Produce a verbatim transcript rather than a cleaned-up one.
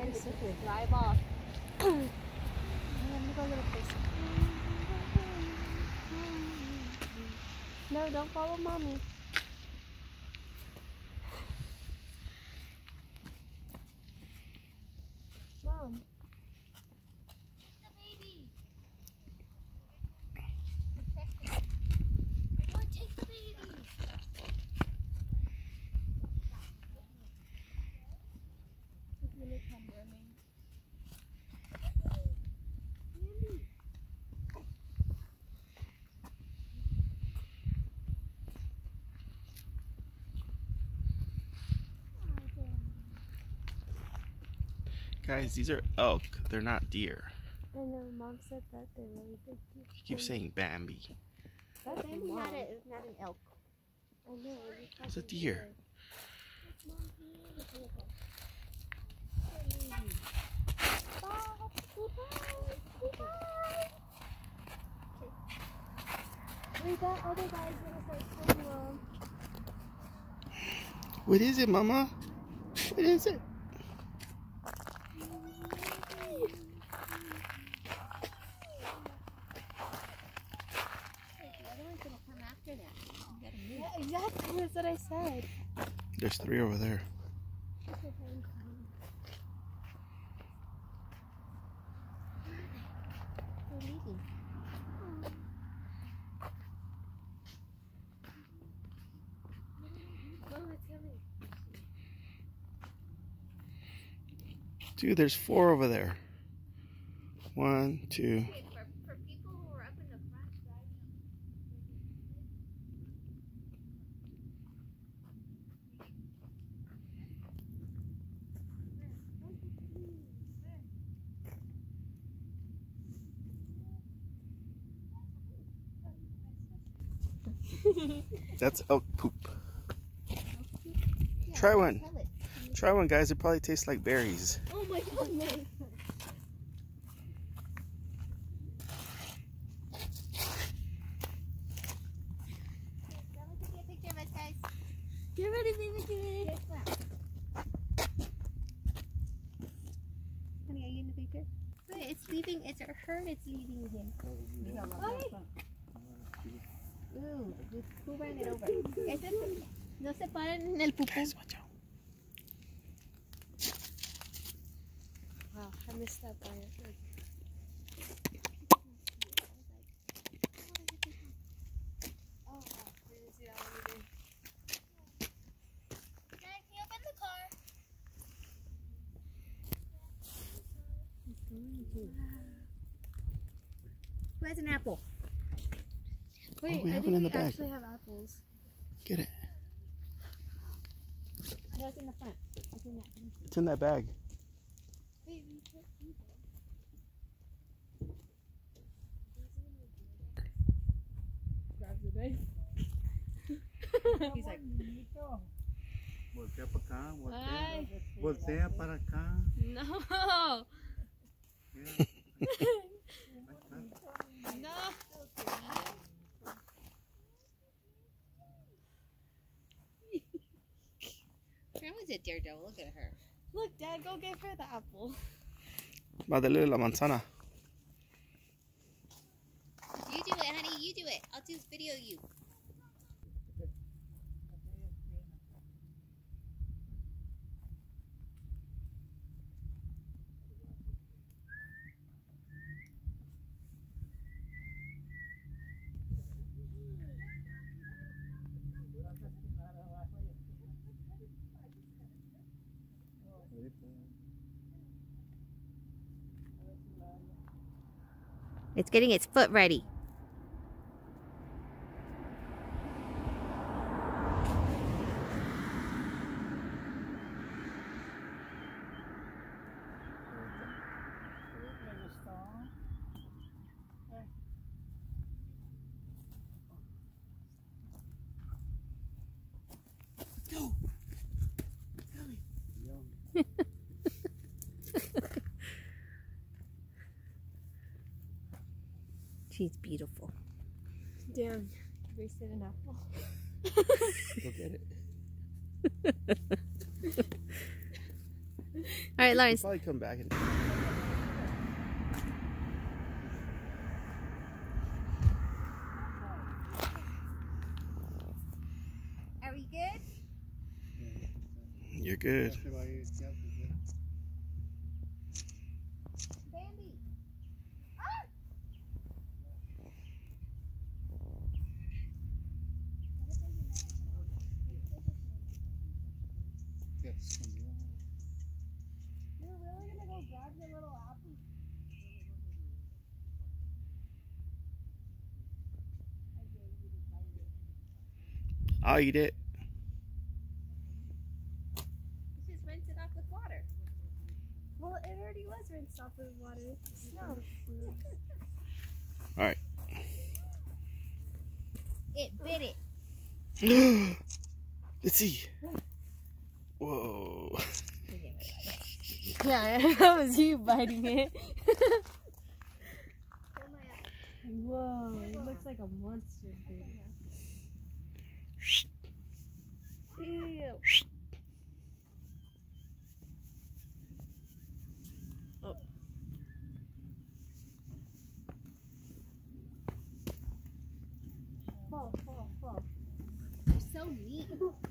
Pacific. Drive off. Let me go a little closer. No, don't follow mommy. Mom. The baby. Come on, take the baby. It's gonna come running. Guys, these are elk. They're not deer. I know, Mom said that they're really big deer. You keep saying Bambi. That's Bambi Mom. not a, not an elk. I know. It's a deer. Wait, that other guy's gonna start swimming along. What is it, Mama? What is it? Yeah, exactly. That's what I said. There's three over there. They're leaving. Mom, it's coming. Dude, there's four over there. One, two. Okay, for, for people who are up in the front side. That's elk poop. Yeah, Try one. tell it. Try one, guys. It probably tastes like berries. Oh my goodness. Grandma, take a picture of us, guys. Get ready, baby, get ready. Guess what? Honey, are you in the picture? Look, it's leaving. It's a herd. It's leaving him. Ooh, who ran it over? Ese es- no se paren en el pupú. Guys, watch out. Wow, I missed that by it. Oh, wow. I didn't see that one either. Dad, can you open the car? Who has an apple? Wait, we I have think it in we the bag. actually have apples. Get it. No, it's in the front. It's in that. It's in that bag. Wait, we can't eat it. Grabs the knife. He's like, Voltea para acá, voltea. ay, Voltea para acá. no, Mira. no. Grandma's a daredevil. Look at her. Look, Dad, go give her the apple. Va, dale la manzana. You do it, honey. You do it. I'll just video you. It's getting its foot ready. She's beautiful. Damn, wasted an apple. Go get it. right, He'll Lawrence. probably come back and. Are we good? You're good. Bambi. Yes. You're really gonna go grab your little apple? I'll eat it. Just rinse it off with water. Well, it already was rinsed off with water. Snow. All right. It bit it. Let's see. Whoa. Yeah, that was you biting it. Whoa, it looks like a monster thing. Ew. Oh. Fall, fall, fall. You're so neat.